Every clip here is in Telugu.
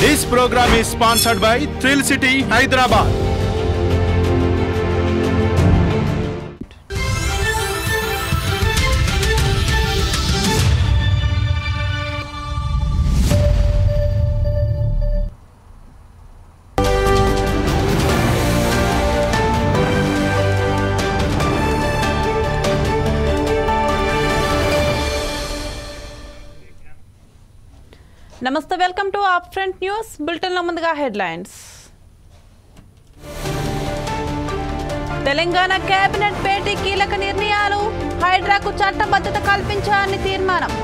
This program is sponsored by Thrill City, Hyderabad. నమస్తే welcome to up front news bulletin లో ముందుగా హెడ్లైన్స్. తెలంగాణ కేబినెట్ భేటీ కీలక నిర్ణయాలు, హైడ్రాకు చట్టబద్ధత కల్పించాలని తీర్మానం.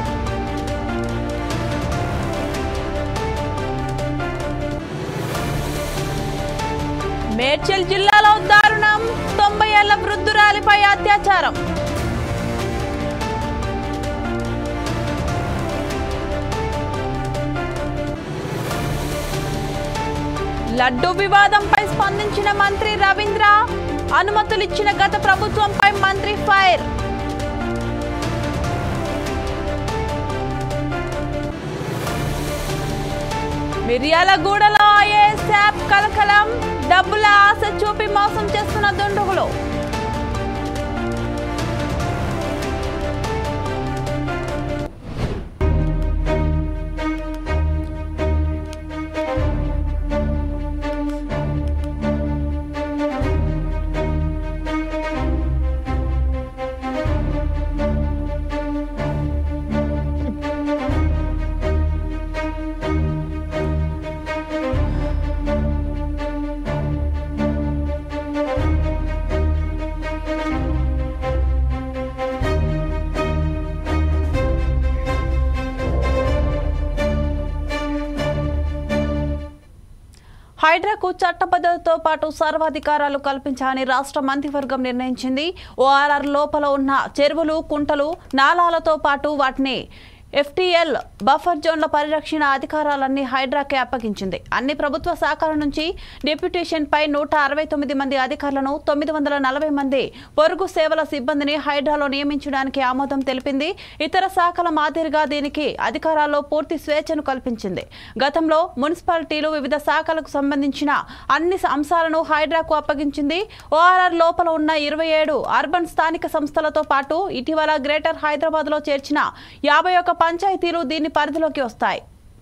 మేడ్చల్ జిల్లాలో దారుణం, 90 ఏళ్ల వృద్ధురాలిపై అత్యాచారం. లడ్డూ వివాదంపై స్పందించిన మంత్రి రవీంద్ర, అనుమతులిచ్చిన గత ప్రభుత్వంపై మంత్రి ఫైర్. మిర్యాలగూడలో ఐఏఎస్ యాప్ కలకలం, డబ్బుల ఆశ చూపి మోసం చేస్తున్న దుండగులు. హైడ్రాకు చట్టబద్ధతతో పాటు సర్వాధికారాలు కల్పించాలని రాష్ట్ర మంత్రివర్గం నిర్ణయించింది. ఓఆర్ఆర్ లోపల ఉన్న చెరువులు, కుంటలు, నాలాలతో పాటు వాటిని FTL బఫర్ జోన్ల పరిరక్షణ అధికారాలన్నీ హైడ్రాకే అప్పగించింది. అన్ని ప్రభుత్వ శాఖల నుంచి డిప్యూటేషన్పై 169 మంది అధికారులను, 940 మంది పొరుగు సేవల సిబ్బందిని హైడ్రాలో నియమించడానికి ఆమోదం తెలిపింది. ఇతర శాఖల మాదిరిగా దీనికి అధికారాల్లో పూర్తి స్వేచ్ఛను కల్పించింది. గతంలో మున్సిపాలిటీలు, వివిధ శాఖలకు సంబంధించిన అన్ని అంశాలను హైడ్రాకు అప్పగించింది. ఓఆర్ఆర్ లోపల ఉన్న 27 అర్బన్ స్థానిక సంస్థలతో పాటు ఇటీవల గ్రేటర్ హైదరాబాద్ లో చేర్చిన 51 పంచాయతీలు దీని పరిధిలోకి వస్తాయి.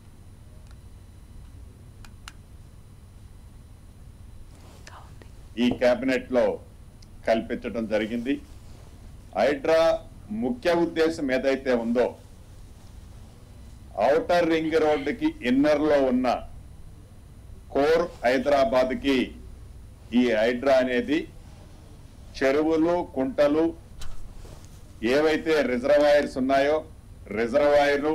ఈ కేబినెట్ లో కల్పించడం జరిగింది. హైడ్రా ముఖ్య ఉద్దేశం ఏదైతే ఉందో, ఔటర్ రింగ్ రోడ్డుకి ఇన్నర్ లో ఉన్న కోర్ హైదరాబాద్ కి ఈ హైడ్రా అనేది చెరువులు, కుంటలు, ఏవైతే రిజర్వాయర్స్ ఉన్నాయో రిజర్వాయర్లు,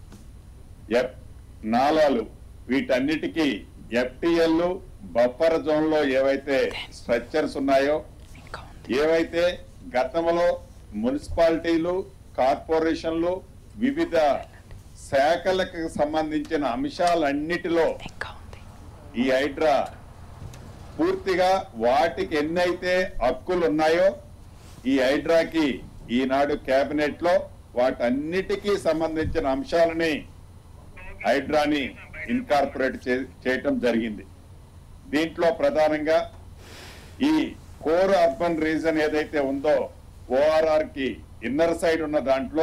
నాలాలు, వీటన్నిటికీ FTL బఫర్ జోన్ లో ఏవైతే స్ట్రక్చర్స్ ఉన్నాయో, ఏవైతే గతంలో మున్సిపాలిటీలు, కార్పొరేషన్లు, వివిధ శాఖలకు సంబంధించిన అంశాలన్నిటిలో ఈ హైడ్రా పూర్తిగా వాటికి ఎన్నైతే హక్కులు ఉన్నాయో ఈ హైడ్రాకి ఈనాడు కేబినెట్ లో వాటన్నిటికీ సంబంధించిన అంశాలని హైడ్రాని ఇన్కార్పొరేట్ చేయటం జరిగింది. దీంట్లో ప్రధానంగా ఈ కోర్ అర్బన్ రీజన్ ఏదైతే ఉందో ORR కి ఇన్నర్ సైడ్ ఉన్న దాంట్లో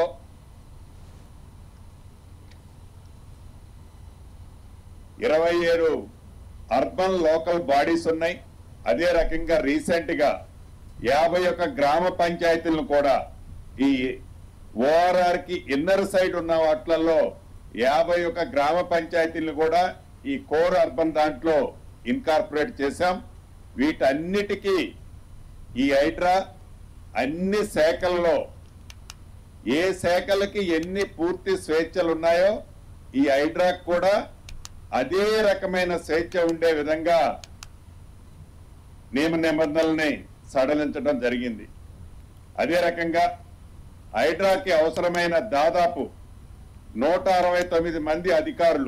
27 అర్బన్ లోకల్ బాడీస్ ఉన్నాయి. అదే రకంగా రీసెంట్ గా 51 గ్రామ పంచాయతీలను కూడా ఈ ORR కి ఇన్నర్ సైడ్ ఉన్న వాటిలలో 51 గ్రామ పంచాయతీలను కూడా ఈ కోర్ అర్బన్ దాంట్లో ఇన్కార్పొరేట్ చేశాం. వీటన్నిటికీ ఈ హైడ్రా అన్ని శాఖల్లో ఏ శాఖలకి ఎన్ని పూర్తి స్వేచ్ఛలు ఉన్నాయో ఈ హైడ్రాకు కూడా అదే రకమైన స్వేచ్ఛ ఉండే విధంగా నియమ నిబంధనల్ని సడలించడం జరిగింది. అదే రకంగా హైడ్రాకి అవసరమైన దాదాపు 169 మంది అధికారులు,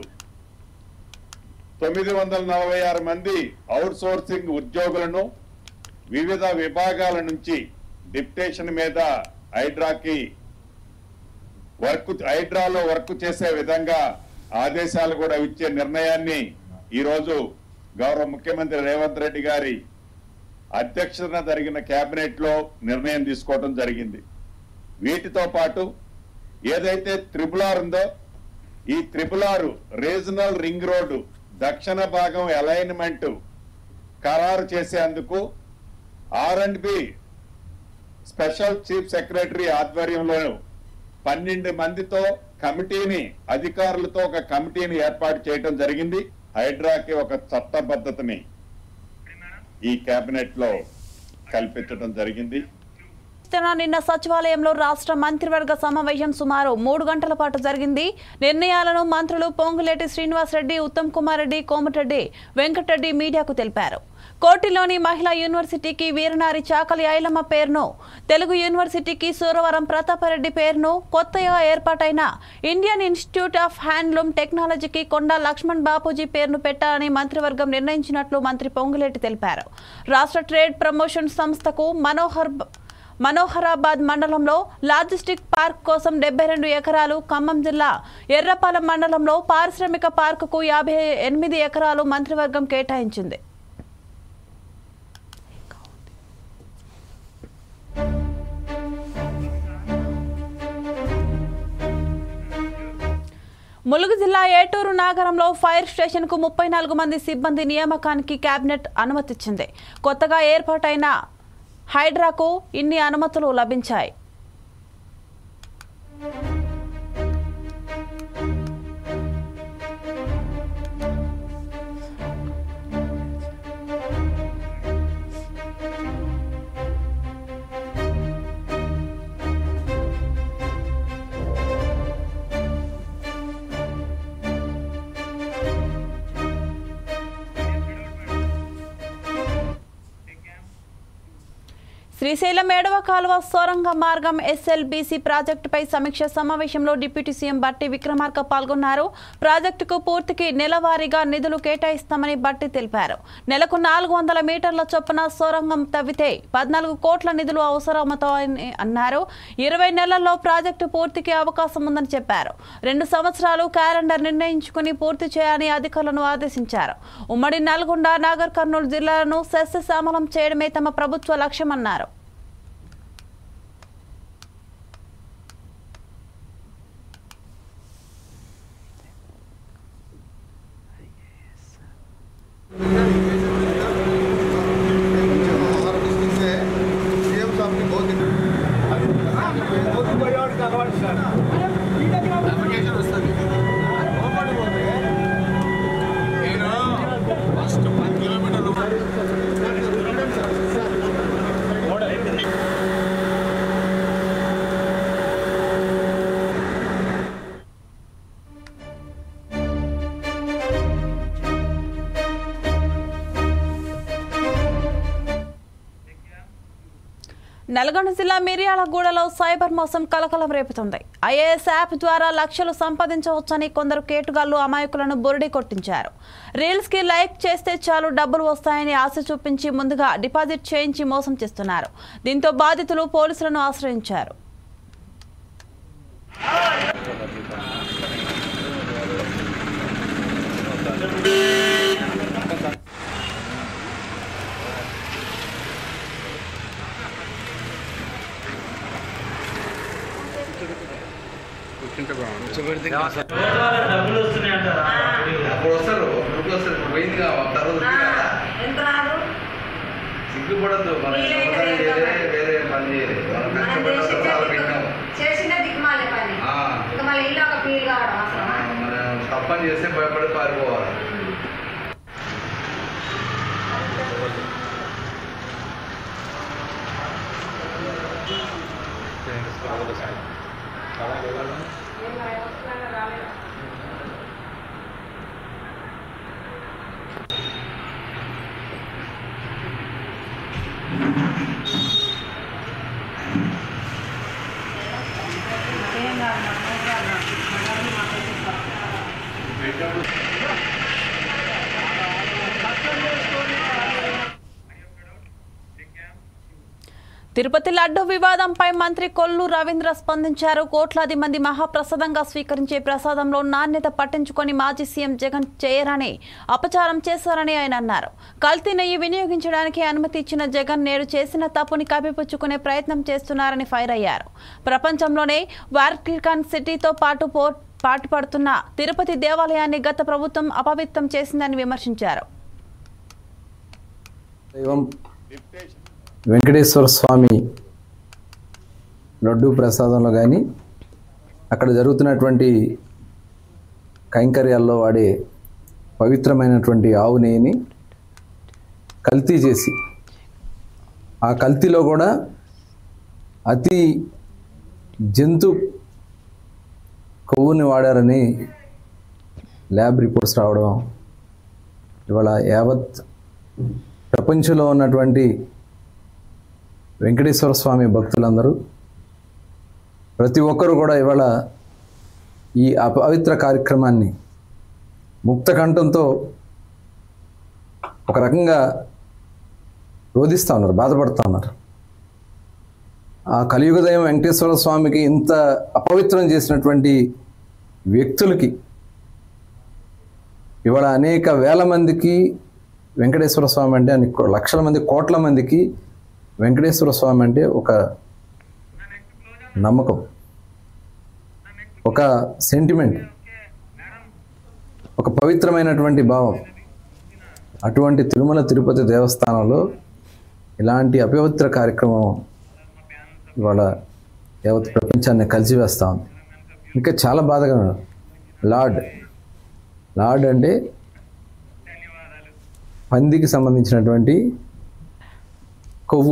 946 మంది అవుట్ సోర్సింగ్ ఉద్యోగులను వివిధ విభాగాల నుంచి డిప్యుటేషన్ మీద హైడ్రాలో వర్క్ చేసే విధంగా ఆదేశాలు కూడా ఇచ్చే నిర్ణయాన్ని ఈరోజు గౌరవ ముఖ్యమంత్రి రేవంత్ రెడ్డి గారి అధ్యక్షతన జరిగిన కేబినెట్ లో నిర్ణయం తీసుకోవడం జరిగింది. వీటితో పాటు ఏదైతే త్రిపుల్ ఉందో ఈ త్రిపుల్ రీజనల్ రింగ్ రోడ్డు దక్షిణ భాగం అలైన్మెంట్ ఖరారు చేసేందుకు R&B స్పెషల్ చీఫ్ సెక్రటరీ ఆధ్వర్యంలో 12 మందితో కమిటీని అధికారులతో ఒక కమిటీని ఏర్పాటు చేయడం జరిగింది. హైడ్రాకి ఒక చట్టబద్ధతని ఈ కేబినెట్ లో కల్పించడం జరిగింది. నిన్న సచివాలయంలో రాష్ట్ర మంత్రివర్గ సమావేశం సుమారు 3 గంటల పాటు జరిగింది. నిర్ణయాలను మంత్రులు పొంగులేటి శ్రీనివాసరెడ్డి, ఉత్తమ్ కుమార్ రెడ్డి, కోమటిరెడ్డి వెంకటరెడ్డి మీడియాకు తెలిపారు. కోటిలోని మహిళా యూనివర్సిటీకి వీరనారి చాకలి ఐలమ్మ పేరును, తెలుగు యూనివర్సిటీకి సూరవరం ప్రతాపరెడ్డి పేరును, కొత్తగా ఏర్పాటైన ఇండియన్ ఇన్స్టిట్యూట్ ఆఫ్ హ్యాండ్లూమ్ టెక్నాలజీకి కొండా లక్ష్మణ్ బాపూజీ పేరును పెట్టాలని మంత్రివర్గం నిర్ణయించినట్లు మంత్రి పొంగులేటి తెలిపారు. రాష్ట్ర ట్రేడ్ ప్రమోషన్ సంస్థకు మనోహరాబాద్ మండలంలో లాజిస్టిక్ పార్క్ కోసం 72 ఎకరాలు, ఖమ్మం జిల్లా ఎర్రపాలెం మండలంలో పారిశ్రామిక పార్కుకు 58 ఎకరాలు మంత్రివర్గం కేటాయించింది. ములుగు జిల్లా ఏటూరు నగరంలో ఫైర్ స్టేషన్ కు 34 మంది సిబ్బంది నియామకానికి కేబినెట్ అనుమతిచ్చింది. కొత్తగా ఏర్పాటైన హైడ్రాకు ఇన్ని అనుమతులు లభించాయి. శ్రీశైలం ఏడవ కాలువ సొరంగ మార్గం SLBC ప్రాజెక్టుపై సమీక్ష సమావేశంలో డిప్యూటీ సీఎం బట్టి విక్రమార్క పాల్గొన్నారు. ప్రాజెక్టుకు పూర్తికి నెలవారీగా నిధులు కేటాయిస్తామని బట్టి తెలిపారు. నెలకు 400 మీటర్ల చొప్పున సొరంగం తవ్వితే 14 కోట్ల నిధులు అవసరమవుతాయని అన్నారు. 20 నెలల్లో ప్రాజెక్టు పూర్తికి అవకాశం ఉందని చెప్పారు. 2 సంవత్సరాలు క్యాలెండర్ నిర్ణయించుకుని పూర్తి చేయాలని అధికారులను ఆదేశించారు. ఉమ్మడి నల్గొండ, నాగర్ కర్నూలు జిల్లాలను సస్యశ్యామలం చేయడమే తమ ప్రభుత్వ లక్ష్యమన్నారు. నల్గొండ జిల్లా మిర్యాలగూడలో సైబర్ మోసం కలకలం రేపుతుంది. IAS యాప్ ద్వారా లక్షలు సంపాదించవచ్చని కొందరు కేటుగాళ్లు అమాయకులను బురిడి కొట్టించారు. రీల్స్ కి లైక్ చేస్తే చాలు డబ్బులు వస్తాయని ఆశ చూపించి ముందుగా డిపాజిట్ చేయించి మోసం చేస్తున్నారు. దీంతో బాధితులు పోలీసులను ఆశ్రయించారు. డబ్బులు వస్తున్నాయంటారా? అప్పుడు వస్తారు, పోయింది సిగ్గుపడద్దు. వేరే పని చేయలేదు, తప్పని చేస్తే భయపడి పారిపోవాలి. తిరుపతి లడ్డు వివాదంపై మంత్రి కొల్లు రవీంద్ర స్పందించారు. కోట్లాది మంది మహాప్రసాదంగా స్వీకరించే ప్రసాదంలో నాణ్యత పట్టించుకొని మాజీ సీఎం జగన్ చేయరని అపచారం చేశారని ఆయన అన్నారు. కల్తీ నెయ్యి వినియోగించడానికి అనుమతి ఇచ్చిన జగన్ నేడు చేసిన తప్పుని కప్పిపుచ్చుకునే ప్రయత్నం చేస్తున్నారని ఫైర్ అయ్యారు. ప్రపంచంలోనే వాటికన్ సిటీతో పాటుపడుతున్న తిరుపతి దేవాలయాన్ని గత ప్రభుత్వం అపవిత్రం చేసిందని విమర్శించారు. వెంకటేశ్వర స్వామి లడ్డు ప్రసాదంలో కానీ అక్కడ జరుగుతున్నటువంటి కైంకర్యాల్లో వాడే పవిత్రమైనటువంటి ఆవు నెయ్యిని కల్తీ చేసి ఆ కల్తీలో కూడా అతి జంతు కొవ్వుని వాడారని ల్యాబ్ రిపోర్ట్స్ రావడం ఇవాళ యావత్ ప్రపంచంలో ఉన్నటువంటి వెంకటేశ్వర స్వామి భక్తులందరూ ప్రతి ఒక్కరూ కూడా ఇవాళ ఈ అపవిత్ర కార్యక్రమాన్ని ముక్త కంఠంతో ఒక రకంగా రోధిస్తూ ఉన్నారు, బాధపడుతూ ఉన్నారు. ఆ కలియుగదయం వెంకటేశ్వర స్వామికి ఇంత అపవిత్రం చేసినటువంటి వ్యక్తులకి ఇవాళ అనేక వేల మందికి వెంకటేశ్వర స్వామి అంటే లక్షల మంది కోట్ల మందికి వెంకటేశ్వర స్వామి అంటే ఒక నమ్మకం, ఒక సెంటిమెంట్, ఒక పవిత్రమైనటువంటి భావం. అటువంటి తిరుమల తిరుపతి దేవస్థానంలో ఇలాంటి అపవిత్ర కార్యక్రమం ఇవాళ యావత్ ప్రపంచాన్ని కలిసివేస్తూ ఉంది. ఇంకా చాలా బాధగా లార్డ్ అంటే పందికి సంబంధించినటువంటి కొవ్వు.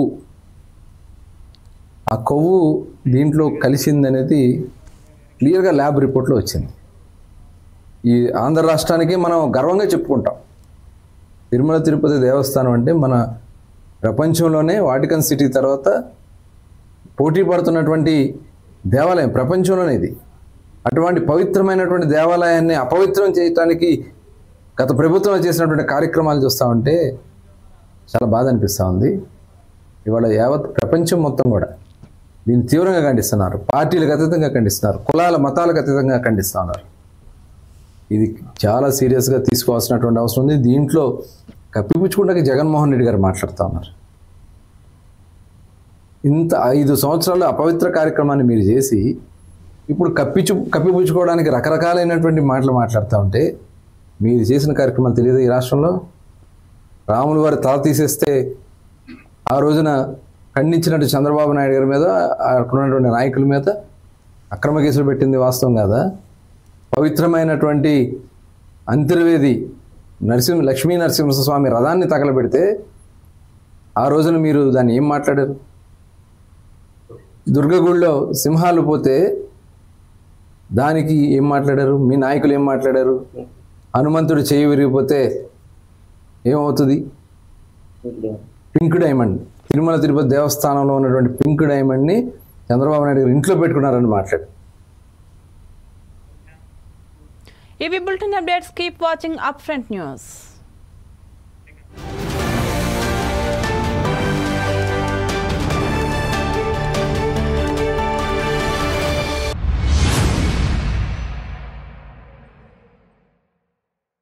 ఆ కొవ్వు దీంట్లో కలిసిందనేది క్లియర్గా ల్యాబ్ రిపోర్ట్లో వచ్చింది. ఈ ఆంధ్ర రాష్ట్రానికి మనం గర్వంగా చెప్పుకుంటాం. తిరుమల తిరుపతి దేవస్థానం అంటే మన ప్రపంచంలోనే వాటికన్ సిటీ తర్వాత పోటీ పడుతున్నటువంటి దేవాలయం ప్రపంచంలోనే ఇది. అటువంటి పవిత్రమైనటువంటి దేవాలయాన్ని అపవిత్రం చేయడానికి గత ప్రభుత్వం చేసినటువంటి కార్యక్రమాలు చూస్తూ ఉంటే చాలా బాధ అనిపిస్తూ ఉంది. ఇవాళ యావత్ ప్రపంచం మొత్తం కూడా దీన్ని తీవ్రంగా ఖండిస్తున్నారు. పార్టీలకు అతీతంగా ఖండిస్తున్నారు, కులాల మతాలకు అతీతంగా ఖండిస్తూ ఉన్నారు. ఇది చాలా సీరియస్గా తీసుకోవాల్సినటువంటి అవసరం ఉంది. దీంట్లో కప్పిపుచ్చుకుంటే జగన్మోహన్ రెడ్డి గారు మాట్లాడుతూ ఉన్నారు. ఇంత 5 సంవత్సరాలు అపవిత్ర కార్యక్రమాన్ని మీరు చేసి ఇప్పుడు కప్పిపుచ్చుకోవడానికి రకరకాలైనటువంటి మాటలు మాట్లాడుతూ ఉంటే మీరు చేసిన కార్యక్రమాలు తెలియదు. ఈ రాష్ట్రంలో రాములు వారి తల తీసేస్తే ఆ రోజున ఖండించినట్టు చంద్రబాబు నాయుడు గారి మీద అక్కడ ఉన్నటువంటి నాయకుల మీద అక్రమ కేసులు పెట్టింది వాస్తవం కాదా? పవిత్రమైనటువంటి అంతర్వేది లక్ష్మీ నరసింహస్వామి రథాన్ని తగలబెడితే ఆ రోజున మీరు దాన్ని ఏం మాట్లాడారు? దుర్గగుడిలో సింహాలు పోతే దానికి ఏం మాట్లాడారు? మీ నాయకులు ఏం మాట్లాడారు? హనుమంతుడు చేయి విరిగిపోతే ఏమవుతుంది? పింక్ డైమండ్, తిరుమల తిరుపతి దేవస్థానంలో ఉన్నటువంటి పింక్ డైమండ్ని చంద్రబాబు నాయుడు గారు ఇంట్లో పెట్టుకున్నారని మాట్లాడు. ఇవి bulletin updates. Keep watching up front news.